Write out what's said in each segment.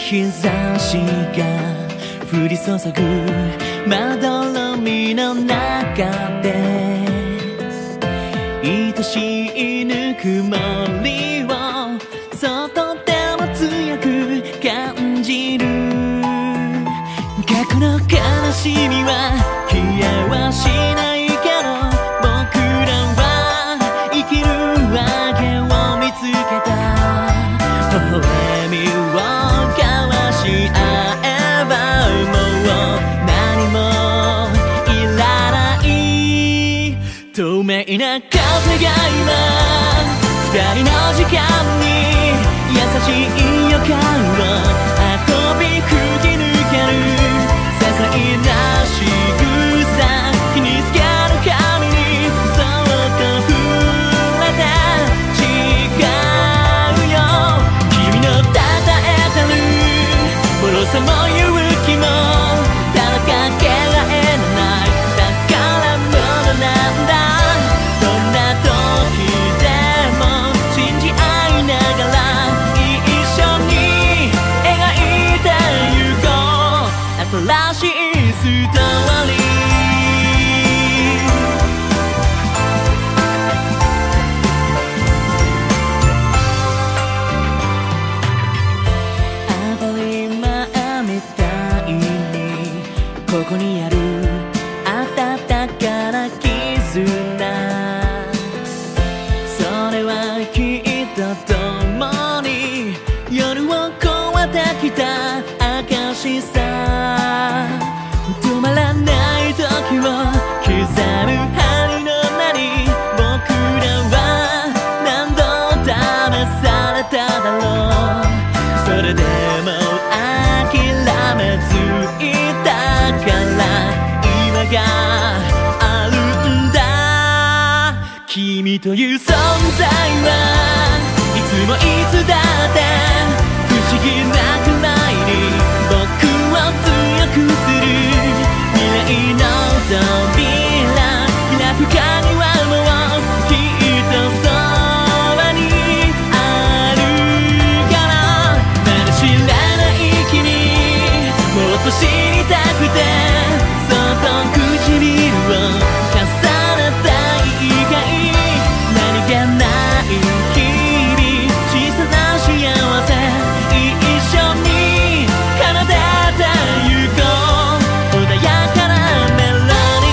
日差しが降り注ぐまどろみの中で愛しいぬくもりをそっとでも強く感じる。過去の悲しみは消えはしないけど僕らは生きるわけを見つけた。微笑みを交わし合えばもう何もいらない。透明な風が今二人の時間に優しい予感を運び吹き抜ける。些細な仕草気につける髪にそっと触れて違うよ。君のたたえてる脆さも勇気もただかけられない宝物なんだ。どんな時でも信じ合いながら一緒に描いてゆこう新しいストーリー。当たり前みたいにここにある温かな絆、それはきっと共に夜を越えてきた証さ。止まらない時を刻む針の目に僕らは何度試されただろう。それでも諦めずいたから今があるんだ。君という存在はいつもいつだって不思議なくらいに僕を強くする。未来の扉開く鍵はもうきっとそばにあるから。まだ知らない君もっと知りたくてそっと唇を重ねたい以外何気ない日々小さな幸せ一緒に奏でてゆこう穏やかなメロディ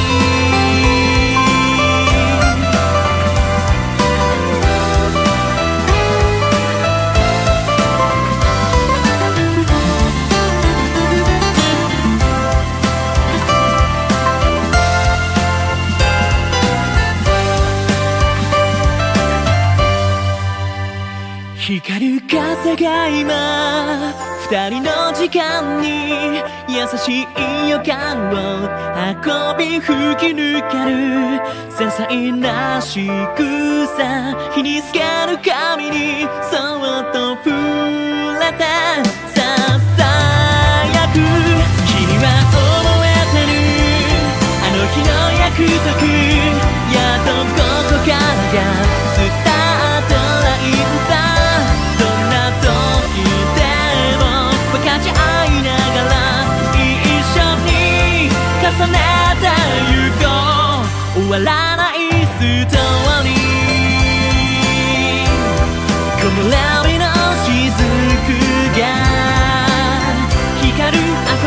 光る風が今二人の時間に優しい予感を運び吹き抜ける。繊細な仕草火につける髪にそっと触れてささやく。君は覚えてるあの日の約束、やっとここからがスタートラインさ。どんな時でも分かち合いながら一緒に重ねてゆこう終わらないストーリー。木漏れ日の雫が光る朝